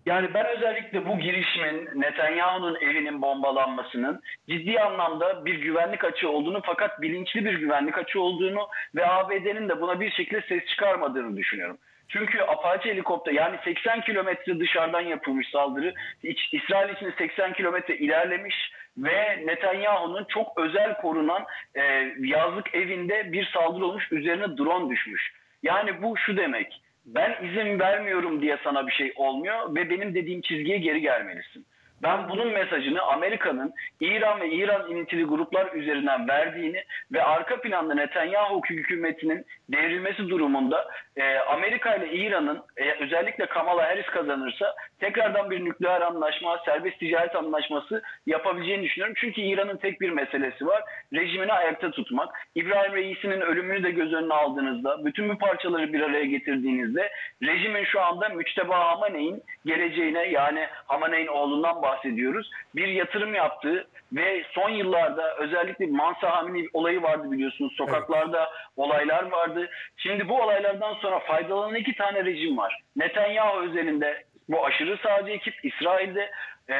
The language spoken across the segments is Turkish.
Yani ben özellikle bu girişimin, Netanyahu'nun evinin bombalanmasının ciddi anlamda bir güvenlik açığı olduğunu, fakat bilinçli bir güvenlik açığı olduğunu ve ABD'nin de buna bir şekilde ses çıkarmadığını düşünüyorum. Çünkü Apache helikopter, yani 80 kilometre dışarıdan yapılmış saldırı, İsrail için 80 kilometre ilerlemiş ve Netanyahu'nun çok özel korunan yazlık evinde bir saldırı olmuş, üzerine drone düşmüş. Yani bu şu demek: ben izin vermiyorum diye sana bir şey olmuyor ve benim dediğim çizgiye geri gelmelisin. Ben bunun mesajını Amerika'nın İran ve İran ilintili gruplar üzerinden verdiğini ve arka planda Netanyahu hükümetinin devrilmesi durumunda Amerika ile İran'ın özellikle Kamala Harris kazanırsa tekrardan bir nükleer anlaşma, serbest ticaret anlaşması yapabileceğini düşünüyorum. Çünkü İran'ın tek bir meselesi var: rejimini ayakta tutmak. İbrahim Reis'inin ölümünü de göz önüne aldığınızda, bütün bu parçaları bir araya getirdiğinizde rejimin şu anda Müçteba Hamaney'in geleceğine, yani Hamaney'in oğlundan bahsediyoruz, bir yatırım yaptığı ve son yıllarda özellikle Mansa Hamini olayı vardı, biliyorsunuz. Evet. Sokaklarda olaylar vardı. Şimdi bu olaylardan sonra faydalanan iki tane rejim var. Netanyahu özelinde bu aşırı sağcı ekip, İsrail'de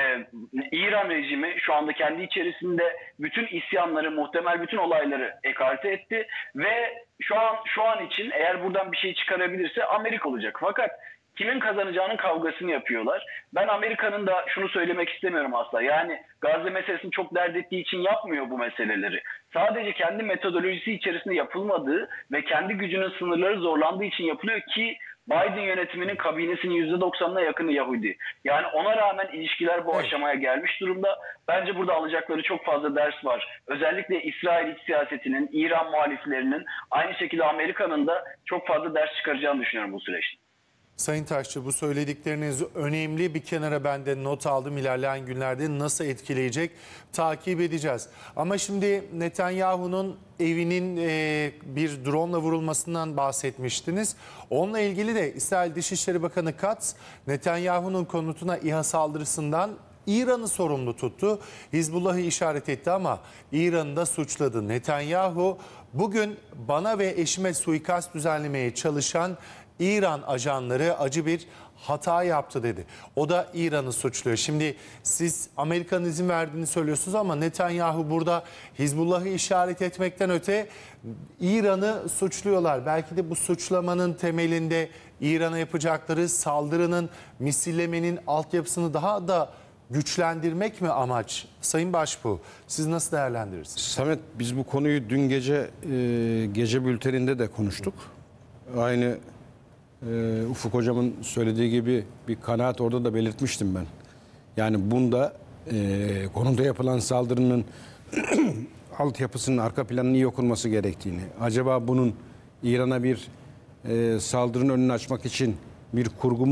İran rejimi şu anda kendi içerisinde bütün isyanları, muhtemel bütün olayları ekarte etti ve şu an için eğer buradan bir şey çıkarabilirse Amerika olacak. Fakat kimin kazanacağının kavgasını yapıyorlar. Ben Amerika'nın da şunu söylemek istemiyorum asla. Yani Gazze meselesini çok dert ettiği için yapmıyor bu meseleleri. Sadece kendi metodolojisi içerisinde yapılmadığı ve kendi gücünün sınırları zorlandığı için yapılıyor ki Biden yönetiminin kabinesinin %90'ına yakını Yahudi. Yani ona rağmen ilişkiler bu aşamaya gelmiş durumda. Bence burada alacakları çok fazla ders var. Özellikle İsrail iç siyasetinin, İran muhaliflerinin, aynı şekilde Amerika'nın da çok fazla ders çıkaracağını düşünüyorum bu süreçte. Sayın Taşçı, bu söyledikleriniz önemli. Bir kenara ben de not aldım. İlerleyen günlerde nasıl etkileyecek takip edeceğiz. Ama şimdi Netanyahu'nun evinin bir drone'la vurulmasından bahsetmiştiniz. Onunla ilgili de İsrail Dışişleri Bakanı Katz, Netanyahu'nun konutuna İHA saldırısından İran'ı sorumlu tuttu. Hizbullah'ı işaret etti ama İran'ı da suçladı. Netanyahu bugün bana ve eşime suikast düzenlemeye çalışan İran ajanları acı bir hata yaptı dedi. O da İran'ı suçluyor. Şimdi siz Amerika'nın izin verdiğini söylüyorsunuz ama Netanyahu burada Hizbullah'ı işaret etmekten öte İran'ı suçluyorlar. Belki de bu suçlamanın temelinde İran'a yapacakları saldırının, misillemenin altyapısını daha da güçlendirmek mi amaç? Sayın Başbuğ, siz nasıl değerlendirirsiniz? Samet, biz bu konuyu dün gece bülteninde de konuştuk. Aynı Ufuk Hocam'ın söylediği gibi bir kanaat orada da belirtmiştim ben. Yani bunda konuda yapılan saldırının altyapısının, arka planının iyi okunması gerektiğini, acaba bunun İran'a bir saldırının önünü açmak için bir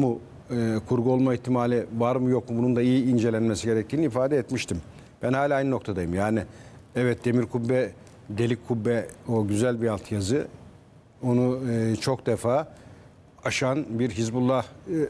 kurgu olma ihtimali var mı yok mu, bunun da iyi incelenmesi gerektiğini ifade etmiştim. Ben hala aynı noktadayım. Yani evet, demir kubbe, delik kubbe, o güzel bir altyazı. Onu çok defa aşan bir Hizbullah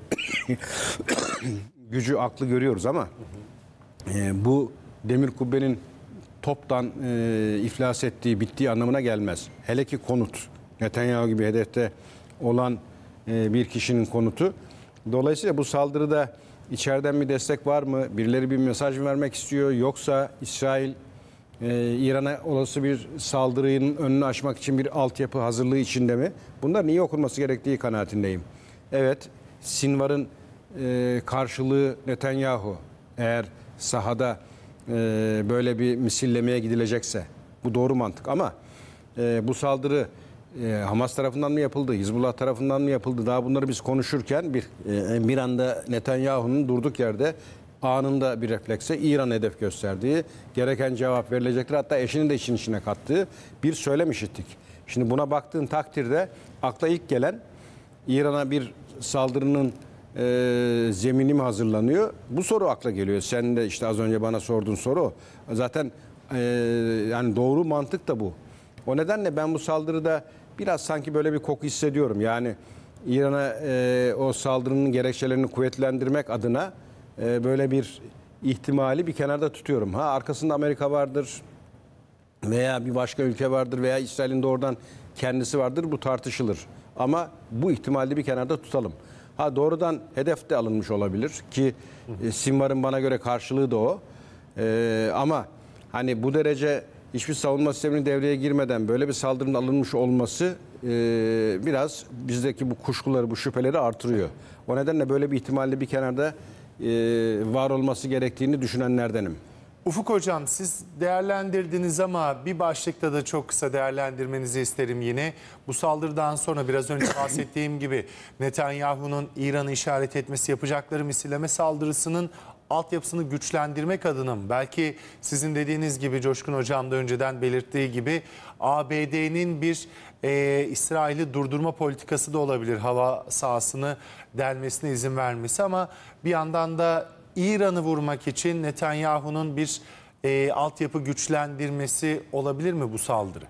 gücü, aklı görüyoruz ama bu demir kubbenin toptan iflas ettiği, bittiği anlamına gelmez. Hele ki konut, Netanyahu gibi hedefte olan bir kişinin konutu. Dolayısıyla bu saldırıda içeriden bir destek var mı? Birileri bir mesaj mı vermek istiyor? Yoksa İsrail İran'a olası bir saldırının önünü açmak için bir altyapı hazırlığı içinde mi? Bunların iyi okunması gerektiği kanaatindeyim. Evet, Sinvar'ın karşılığı Netanyahu. Eğer sahada böyle bir misillemeye gidilecekse bu doğru mantık. Ama bu saldırı Hamas tarafından mı yapıldı, Hizbullah tarafından mı yapıldı? Daha bunları biz konuşurken bir anda Netanyahu'nun durduk yerde anında bir refleksle İran hedef gösterdiği, gereken cevap verilecektir, hatta eşinin de işin içine kattığı bir söylem işittik. Şimdi buna baktığın takdirde akla ilk gelen, İran'a bir saldırının zemini mi hazırlanıyor? Bu soru akla geliyor. Sen de işte az önce bana sorduğun soru. Zaten yani doğru mantık da bu. O nedenle ben bu saldırıda biraz sanki böyle bir koku hissediyorum. Yani İran'a o saldırının gerekçelerini kuvvetlendirmek adına böyle bir ihtimali bir kenarda tutuyorum. Ha, arkasında Amerika vardır veya bir başka ülke vardır veya İsrail'in doğrudan kendisi vardır, bu tartışılır. Ama bu ihtimali bir kenarda tutalım. Ha, doğrudan hedef de alınmış olabilir ki Sinvar'ın bana göre karşılığı da o. Ama hani bu derece hiçbir savunma sisteminin devreye girmeden böyle bir saldırının alınmış olması biraz bizdeki bu kuşkuları, bu şüpheleri artırıyor. O nedenle böyle bir ihtimalle bir kenarda var olması gerektiğini düşünenlerdenim. Ufuk Hocam, siz değerlendirdiniz ama bir başlıkta da çok kısa değerlendirmenizi isterim yine. Bu saldırıdan sonra biraz önce bahsettiğim gibi Netanyahu'nun İran'ı işaret etmesi, yapacakları misilleme saldırısının altyapısını güçlendirmek adına mı? Belki sizin dediğiniz gibi, Coşkun Hocam da önceden belirttiği gibi ABD'nin bir İsrail'i durdurma politikası da olabilir. Hava sahasını delmesine izin vermesi, ama bir yandan da İran'ı vurmak için Netanyahu'nun bir altyapı güçlendirmesi olabilir mi bu saldırı?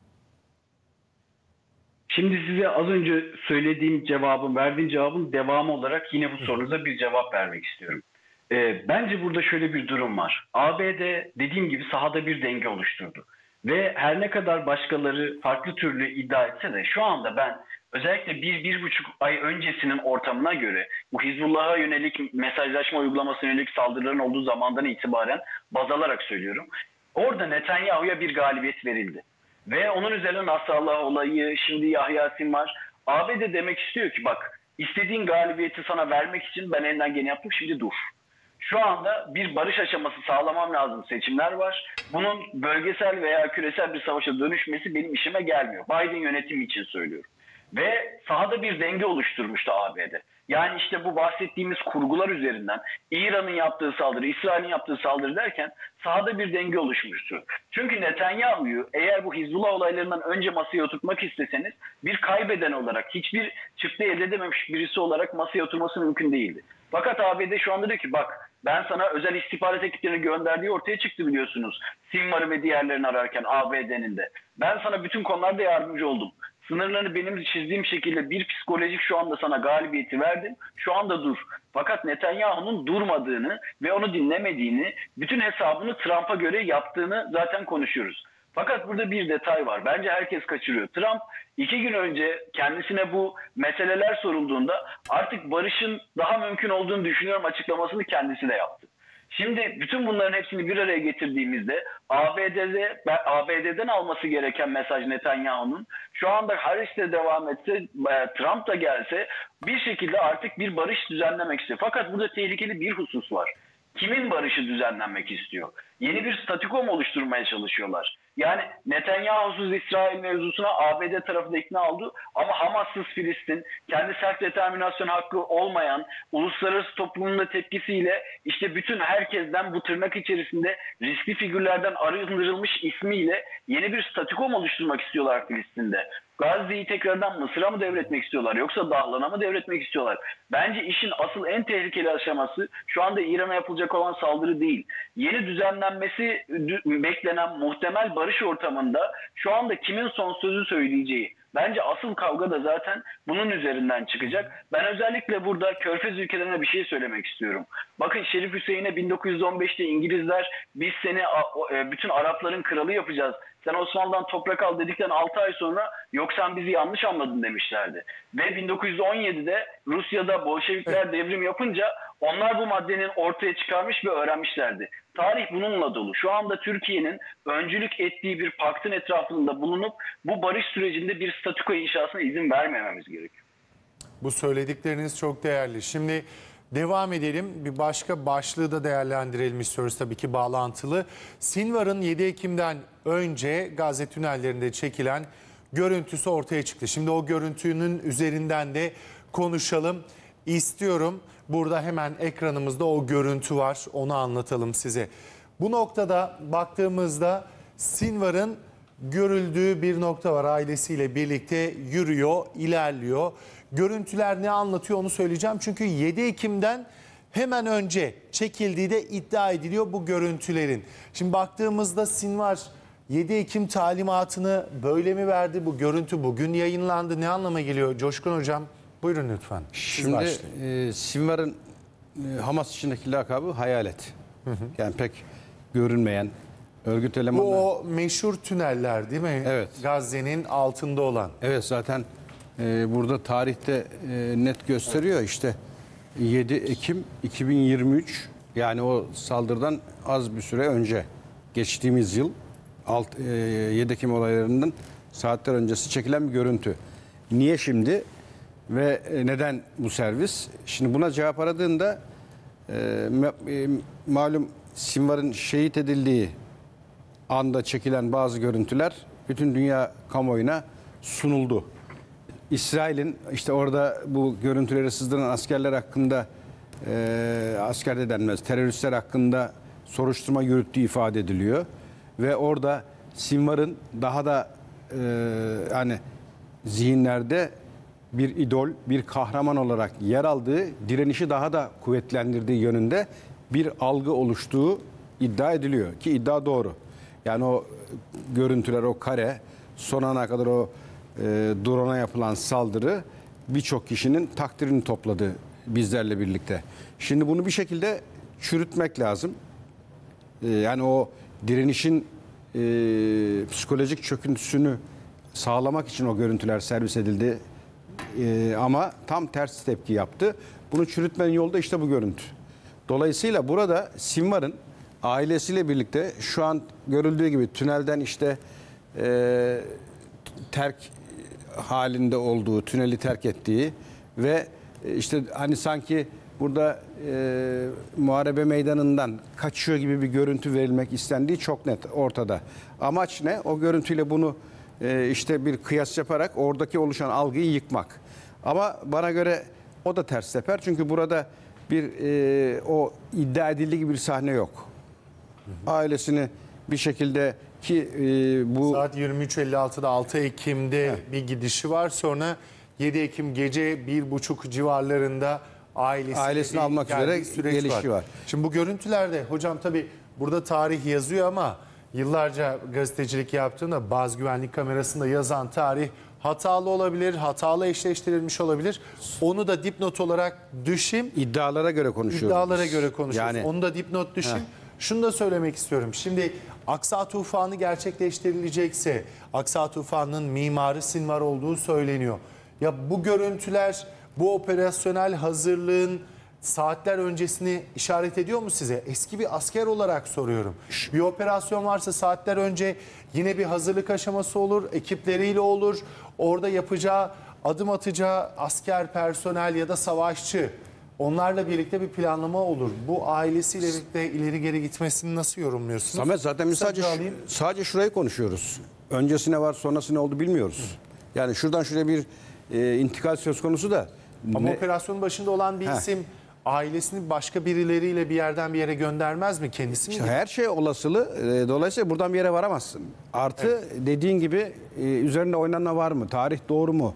Şimdi size az önce söylediğim verdiğim cevabın devamı olarak yine bu sorunuza bir cevap vermek istiyorum. Bence burada şöyle bir durum var. ABD dediğim gibi sahada bir denge oluşturdu. Ve her ne kadar başkaları farklı türlü iddia etse de şu anda ben özellikle 1-1,5 ay öncesinin ortamına göre bu Hizbullah'a yönelik mesajlaşma uygulamasına yönelik saldırıların olduğu zamandan itibaren baz alarak söylüyorum. Orada Netanyahu'ya bir galibiyet verildi. Ve onun üzerine Nasrallah olayı, şimdi Yahya Sinvar. ABD demek istiyor ki bak, istediğin galibiyeti sana vermek için ben elinden geleni yaptım, şimdi dur. Şu anda bir barış aşaması sağlamam lazım, seçimler var. Bunun bölgesel veya küresel bir savaşa dönüşmesi benim işime gelmiyor. Biden yönetimi için söylüyorum. Ve sahada bir denge oluşturmuştu ABD. Yani işte bu bahsettiğimiz kurgular üzerinden İran'ın yaptığı saldırı, İsrail'in yaptığı saldırı derken sahada bir denge oluşmuştu. Çünkü Netanyahu'yu eğer bu Hizbullah olaylarından önce masaya oturtmak isteseniz bir kaybeden olarak, hiçbir çıktı elde edememiş birisi olarak masaya oturması mümkün değildi. Fakat ABD şu anda diyor ki bak, ben sana özel istihbarat ekiplerini gönderdiği ortaya çıktı biliyorsunuz. Sinvar'ı ve diğerlerini ararken ABD'nin de. Ben sana bütün konularda yardımcı oldum. Sınırlarını benim çizdiğim şekilde bir psikolojik şu anda sana galibiyeti verdim. Şu anda dur. Fakat Netanyahu'nun durmadığını ve onu dinlemediğini, bütün hesabını Trump'a göre yaptığını zaten konuşuyoruz. Fakat burada bir detay var. Bence herkes kaçırıyor. Trump 2 gün önce kendisine bu meseleler sorulduğunda artık barışın daha mümkün olduğunu düşünüyorum açıklamasını kendisi de yaptı. Şimdi bütün bunların hepsini bir araya getirdiğimizde ABD'den alması gereken mesaj Netanyahu'nun şu anda Harris de devam etse, Trump da gelse bir şekilde artık bir barış düzenlemek istiyor. Fakat burada tehlikeli bir husus var. Kimin barışı düzenlenmek istiyor? Yeni bir statüko mu oluşturmaya çalışıyorlar? Yani Netanyahu'suz İsrail mevzusuna ABD tarafı da ikna oldu ama Hamas'sız Filistin, kendi self determinasyon hakkı olmayan, uluslararası toplumun da tepkisiyle işte bütün herkesten bu tırnak içerisinde riskli figürlerden arındırılmış ismiyle yeni bir statüko mu oluşturmak istiyorlar Filistin'de? Gazze'yi tekrardan Mısır'a mı devretmek istiyorlar yoksa Dahlan'a mı devretmek istiyorlar? Bence işin asıl en tehlikeli aşaması şu anda İran'a yapılacak olan saldırı değil. Yeni düzenlenmesi beklenen muhtemel barış ortamında şu anda kimin son sözü söyleyeceği. Bence asıl kavga da zaten bunun üzerinden çıkacak. Ben özellikle burada Körfez ülkelerine bir şey söylemek istiyorum. Bakın Şerif Hüseyin'e 1915'te İngilizler biz seni bütün Arapların kralı yapacağız, sen Osmanlı'dan toprak al dedikten 6 ay sonra yok sen bizi yanlış anladın demişlerdi. Ve 1917'de Rusya'da Bolşevikler devrim yapınca onlar bu maddenin ortaya çıkarmış ve öğrenmişlerdi. Tarih bununla dolu. Şu anda Türkiye'nin öncülük ettiği bir paktın etrafında bulunup bu barış sürecinde bir statüko inşasına izin vermememiz gerekiyor. Bu söyledikleriniz çok değerli. Şimdi devam edelim. Bir başka başlığı da değerlendirelim istiyoruz, tabii ki bağlantılı. Sinvar'ın 7 Ekim'den önce Gazze tünellerinde çekilen görüntüsü ortaya çıktı. Şimdi o görüntünün üzerinden de konuşalım istiyorum. Burada hemen ekranımızda o görüntü var. Onu anlatalım size. Bu noktada baktığımızda Sinvar'ın görüldüğü bir nokta var. Ailesiyle birlikte yürüyor, ilerliyor. Görüntüler ne anlatıyor onu söyleyeceğim. Çünkü 7 Ekim'den hemen önce çekildiği de iddia ediliyor bu görüntülerin. Şimdi baktığımızda Sinvar 7 Ekim talimatını böyle mi verdi? Bu görüntü bugün yayınlandı. Ne anlama geliyor? Coşkun Hocam buyurun lütfen. Şimdi Sinvar'ın Hamas içindeki lakabı hayalet. Yani pek görünmeyen örgüt elemanları. Bu o meşhur tüneller değil mi? Evet. Gazze'nin altında olan. Evet, zaten burada tarihte net gösteriyor. İşte 7 Ekim 2023, yani o saldırıdan az bir süre önce, geçtiğimiz yıl 7 Ekim olaylarından saatler öncesi çekilen bir görüntü. Niye şimdi ve neden bu servis? Şimdi buna cevap aradığında malum Sinvar'ın şehit edildiği anda çekilen bazı görüntüler bütün dünya kamuoyuna sunuldu. İsrail'in işte orada bu görüntüleri sızdıran askerler hakkında, asker de denmez, teröristler hakkında soruşturma yürüttüğü ifade ediliyor. Ve orada Sinvar'ın daha da hani zihinlerde bir idol, bir kahraman olarak yer aldığı, direnişi daha da kuvvetlendirdiği yönünde bir algı oluştuğu iddia ediliyor. Ki iddia doğru. Yani o görüntüler, o kare, son ana kadar o drone'a yapılan saldırı birçok kişinin takdirini topladı bizlerle birlikte. Şimdi bunu bir şekilde çürütmek lazım. Yani o direnişin psikolojik çöküntüsünü sağlamak için o görüntüler servis edildi. Ama tam tersi tepki yaptı. Bunu çürütmenin yolu da işte bu görüntü. Dolayısıyla burada Sinvar'ın ailesiyle birlikte şu an görüldüğü gibi tünelden işte terk halinde olduğu, tüneli terk ettiği ve işte hani sanki burada muharebe meydanından kaçıyor gibi bir görüntü verilmek istendiği çok net ortada. Amaç ne? O görüntüyle bunu işte bir kıyas yaparak oradaki oluşan algıyı yıkmak. Ama bana göre o da ters teper. Çünkü burada bir o iddia edildiği gibi bir sahne yok. Ailesini bir şekilde ki bu Saat 23.56'da 6 Ekim'de bir gidişi var. Sonra 7 Ekim gece 1.30 civarlarında ailesini almak üzere gelişi var. Şimdi bu görüntülerde hocam tabii burada tarih yazıyor ama yıllarca gazetecilik yaptığında bazı güvenlik kamerasında yazan tarih hatalı olabilir, hatalı eşleştirilmiş olabilir. Onu da dipnot olarak düşün. iddialara göre konuşuyoruz. İddialara göre konuşuyoruz. Yani, onu da dipnot düşün. Şunu da söylemek istiyorum. Şimdi Aksa Tufanı gerçekleştirilecekse Aksa Tufanı'nın mimarı Sinvar olduğu söyleniyor. Ya bu görüntüler bu operasyonel hazırlığın saatler öncesini işaret ediyor mu size? Eski bir asker olarak soruyorum. Bir operasyon varsa saatler önce yine bir hazırlık aşaması olur, ekipleriyle olur. Orada yapacağı, adım atacağı asker, personel ya da savaşçı, onlarla birlikte bir planlama olur. Bu ailesiyle birlikte ileri geri gitmesini nasıl yorumluyorsunuz? Samet, zaten biz sadece şurayı konuşuyoruz. Öncesi ne var, sonrası ne oldu bilmiyoruz. Yani şuradan şuraya bir intikal söz konusu da. Ama operasyonun başında olan bir isim ailesini başka birileriyle bir yerden bir yere göndermez mi? Kendisi mi? Her şey olasılığı. Dolayısıyla buradan bir yere varamazsın. Artı dediğin gibi üzerinde oynanma var mı? Tarih doğru mu?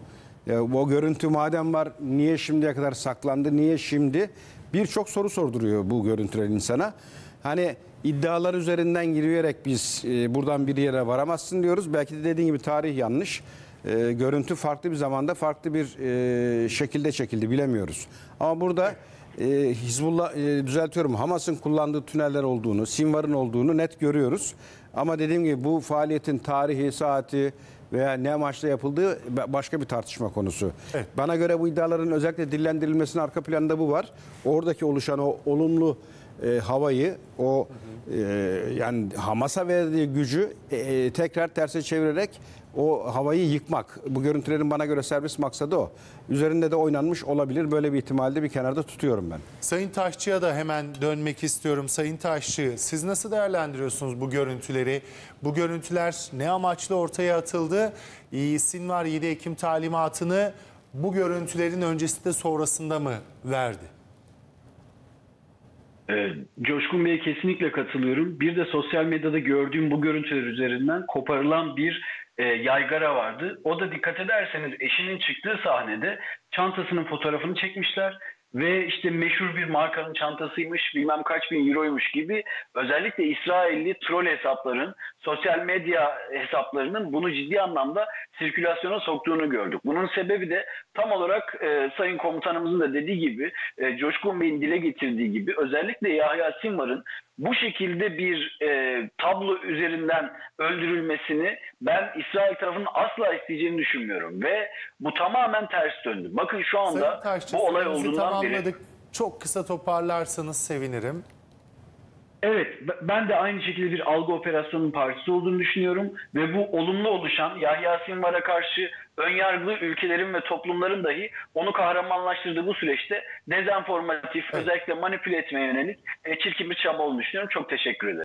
O görüntü madem var, niye şimdiye kadar saklandı? Niye şimdi? Birçok soru sorduruyor bu görüntüler insana. Hani iddialar üzerinden yürüyerek biz buradan bir yere varamazsın diyoruz. Belki de dediğin gibi tarih yanlış. Görüntü farklı bir zamanda farklı bir şekilde çekildi, bilemiyoruz. Ama burada Hizbullah, düzeltiyorum, Hamas'ın kullandığı tüneller olduğunu, Sinvar'ın olduğunu net görüyoruz. Ama dediğim gibi bu faaliyetin tarihi, saati veya ne amaçla yapıldığı başka bir tartışma konusu. Evet. Bana göre bu iddiaların özellikle dillendirilmesinin arka planında bu var. Oradaki oluşan o olumlu havayı, o yani Hamas'a verdiği gücü tekrar terse çevirerek o havayı yıkmak. Bu görüntülerin bana göre servis maksadı o. Üzerinde de oynanmış olabilir. Böyle bir ihtimalde bir kenarda tutuyorum ben. Sayın Taşçı'ya da hemen dönmek istiyorum. Sayın Taşçı, siz nasıl değerlendiriyorsunuz bu görüntüleri? Bu görüntüler ne amaçla ortaya atıldı? Sinvar 7 Ekim talimatını bu görüntülerin öncesinde sonrasında mı verdi? Coşkun Bey'e kesinlikle katılıyorum. Bir de sosyal medyada gördüğüm bu görüntüler üzerinden koparılan bir yaygara vardı. O da dikkat ederseniz eşinin çıktığı sahnede çantasının fotoğrafını çekmişler ve işte meşhur bir markanın çantasıymış, bilmem kaç bin euroymuş gibi özellikle İsrailli troll hesapların, sosyal medya hesaplarının bunu ciddi anlamda sirkülasyona soktuğunu gördük. Bunun sebebi de tam olarak Sayın Komutanımızın da dediği gibi, Coşkun Bey'in dile getirdiği gibi özellikle Yahya Sinvar'ın bu şekilde bir tablo üzerinden öldürülmesini ben İsrail tarafının asla isteyeceğini düşünmüyorum. Ve bu tamamen ters döndü. Bakın şu Sayın anda Taşçı, bu olay sürenizi olduğundan beri... tamamladık. Çok kısa toparlarsanız sevinirim. Evet, ben de aynı şekilde bir algı operasyonunun parçası olduğunu düşünüyorum ve bu olumlu oluşan Yahya Sinvar'a karşı önyargılı ülkelerin ve toplumların dahi onu kahramanlaştırdığı bu süreçte dezenformatif, özellikle manipüle etmeye yönelik çirkin bir çaba olduğunu düşünüyorum. Çok teşekkür ederim.